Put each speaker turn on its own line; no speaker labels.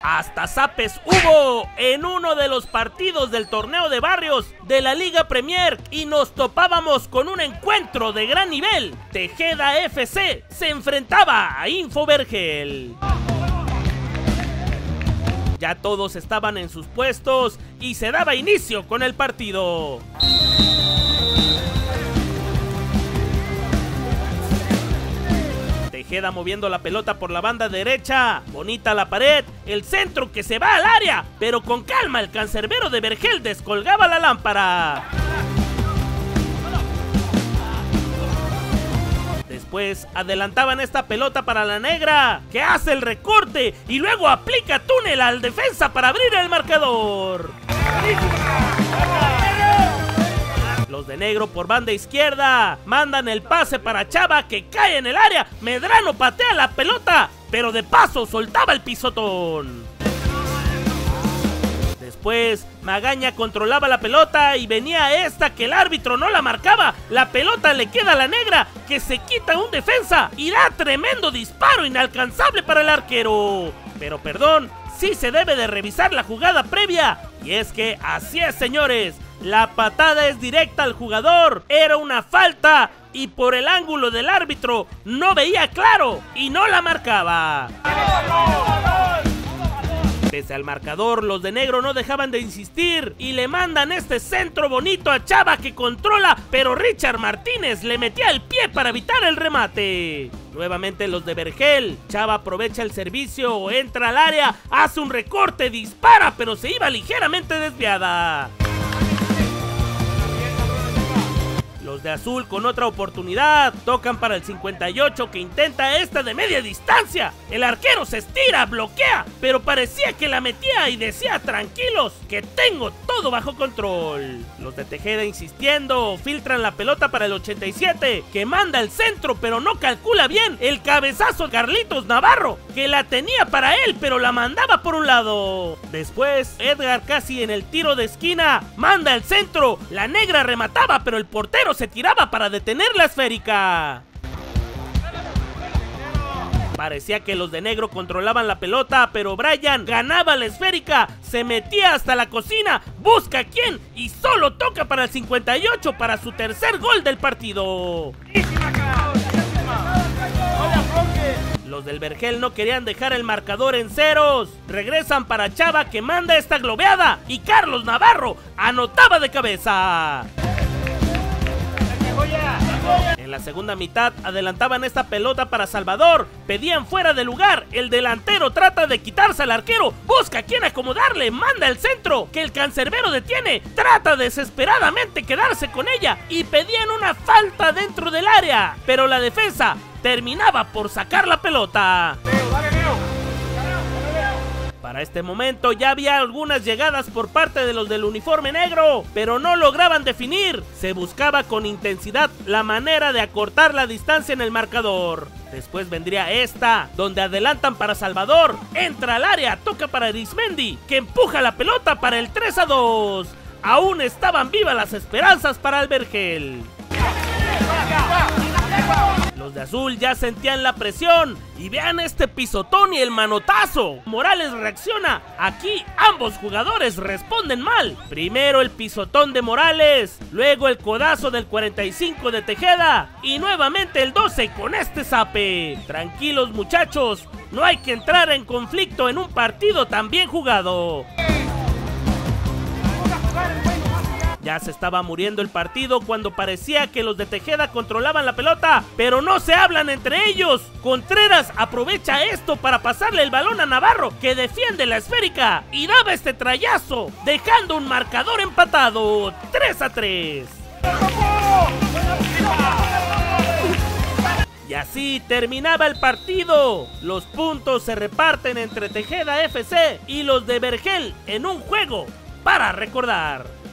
Hasta zapes hubo en uno de los partidos del torneo de barrios de la Liga Premier y nos topábamos con un encuentro de gran nivel. Tejeda FC se enfrentaba a Info Vergel. Ya todos estaban en sus puestos y se daba inicio con el partido. Tejeda moviendo la pelota por la banda derecha, bonita la pared, el centro que se va al área, pero con calma el cancerbero de Vergel descolgaba la lámpara. Después adelantaban esta pelota para la negra, que hace el recorte y luego aplica túnel al defensa para abrir el marcador. Los de negro por banda izquierda mandan el pase para Chava, que cae en el área. Medrano patea la pelota, pero de paso soltaba el pisotón. Después Magaña controlaba la pelota y venía esta que el árbitro no la marcaba. La pelota le queda a la negra, que se quita un defensa y da tremendo disparo inalcanzable para el arquero. Pero perdón, sí se debe de revisar la jugada previa. Y es que así es, señores. La patada es directa al jugador, era una falta y por el ángulo del árbitro no veía claro y no la marcaba. Pese al marcador, los de negro no dejaban de insistir y le mandan este centro bonito a Chava, que controla, pero Richard Martínez le metía el pie para evitar el remate. Nuevamente los de Vergel, Chava aprovecha el servicio, entra al área, hace un recorte, dispara, pero se iba ligeramente desviada. Los de azul con otra oportunidad, tocan para el 58, que intenta esta de media distancia. El arquero se estira, bloquea, pero parecía que la metía y decía: tranquilos, que tengo todo bajo control. Los de Tejeda insistiendo, filtran la pelota para el 87, que manda el centro pero no calcula bien el cabezazo Carlitos Navarro, que la tenía para él pero la mandaba por un lado. Después Edgar, casi en el tiro de esquina, manda el centro, la negra remataba pero el portero se tiraba para detener la esférica. Parecía que los de negro controlaban la pelota, pero Brian ganaba la esférica, se metía hasta la cocina, busca a quién y solo toca para el 58 para su tercer gol del partido. Los del Vergel no querían dejar el marcador en ceros. Regresan para Chava, que manda esta globeada y Carlos Navarro anotaba de cabeza. En la segunda mitad adelantaban esta pelota para Salvador, pedían fuera de lugar, el delantero trata de quitarse al arquero, busca a quien acomodarle, manda el centro, que el cancerbero detiene, trata desesperadamente quedarse con ella y pedían una falta dentro del área, pero la defensa terminaba por sacar la pelota. Para este momento ya había algunas llegadas por parte de los del uniforme negro, pero no lograban definir. Se buscaba con intensidad la manera de acortar la distancia en el marcador. Después vendría esta, donde adelantan para Salvador, entra al área, toca para Arismendi, que empuja la pelota para el 3-2. Aún estaban vivas las esperanzas para el Vergel. Los de azul ya sentían la presión y vean este pisotón y el manotazo. Morales reacciona, aquí ambos jugadores responden mal. Primero el pisotón de Morales, luego el codazo del 45 de Tejeda y nuevamente el 12 con este zape. Tranquilos, muchachos, no hay que entrar en conflicto en un partido tan bien jugado. Ya se estaba muriendo el partido cuando parecía que los de Tejeda controlaban la pelota, pero no se hablan entre ellos. Contreras aprovecha esto para pasarle el balón a Navarro, que defiende la esférica y daba este trayazo, dejando un marcador empatado, 3-3. Y así terminaba el partido. Los puntos se reparten entre Tejeda FC y los de Vergel en un juego para recordar.